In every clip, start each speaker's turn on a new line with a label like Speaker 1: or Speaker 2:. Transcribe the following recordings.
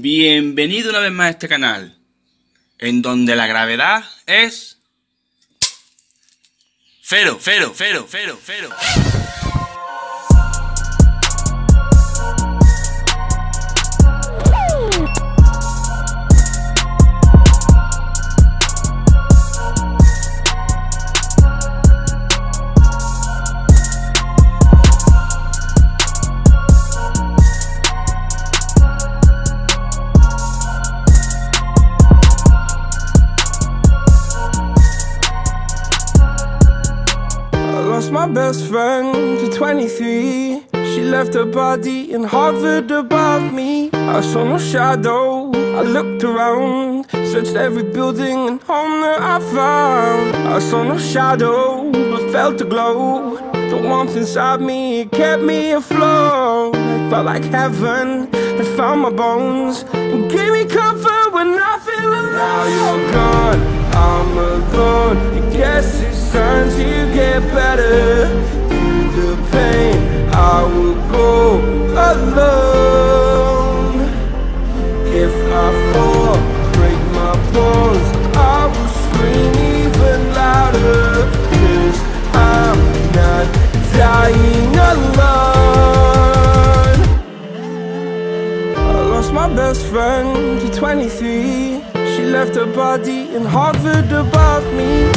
Speaker 1: Bienvenido una vez más a este canal, en donde la gravedad es cero.
Speaker 2: Lost my best friend to 23. She left her body and hovered above me. I saw no shadow, I looked around, searched every building and home that I found. I saw no shadow, but felt a glow. The warmth inside me, it kept me afloat. It felt like heaven had found my bones and gave me comfort when I feel alone. Now you're gone, I'm alone. I guess it's time to get better. Through the pain, I will go alone. If I fall, break my bones, I will scream even louder. 'Cause I'm not dying alone. I lost my best friend to 23. She left her body and hovered above me.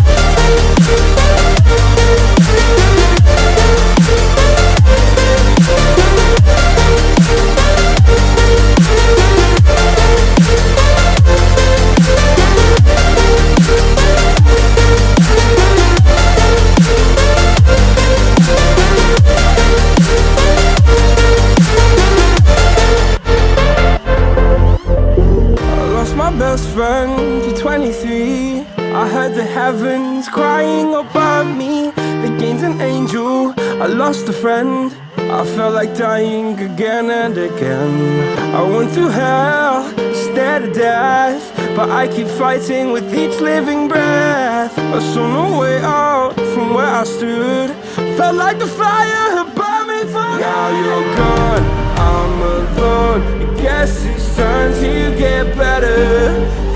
Speaker 2: My best friend to 23. I heard the heavens crying above me. They gained an angel, I lost a friend. I felt like dying again and again. I went through hell, stared at death, but I keep fighting with each living breath. I saw no way out from where I stood. Felt like the fire had burned me for. Now you're gone, I'm alone. I guess it's time to get better.